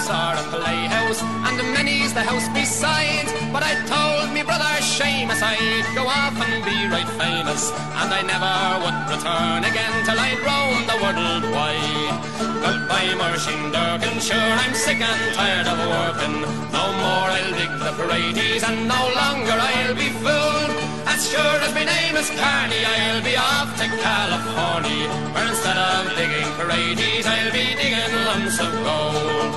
palace or a playhouse, and many's the house beside. But I told me brother Seamus I'd go off and be right famous, and I never would return again till I'd roam the world wide. Goodbye, Machine Durkin, sure I'm sick and tired of working. No more I'll dig the parades, and no longer I'll be fooled. As sure as my name is Carney, I'll be off to California, where instead of digging parades, I'll be digging lumps of gold.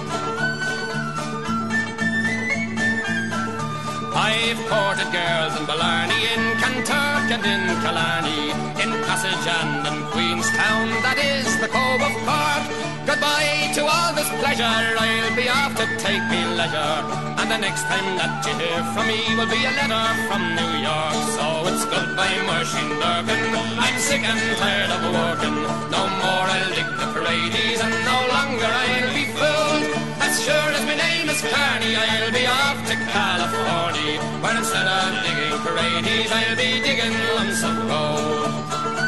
I've courted girls in Blarney, in Kanturk and in Killarney, in Passage and in Queenstown, that is the Cove of Cork. Goodbye to all this pleasure, I'll be off to take me leisure, and the next time that you hear from me will be a letter from New York. So it's goodbye, Machine Durkin, I'm sick and tired of working. No more I'll dig the parades, and no longer I'll be fooled. As sure as my name is Carney, I'll be off to California, where instead of digging parades, I'll be digging lumps of gold.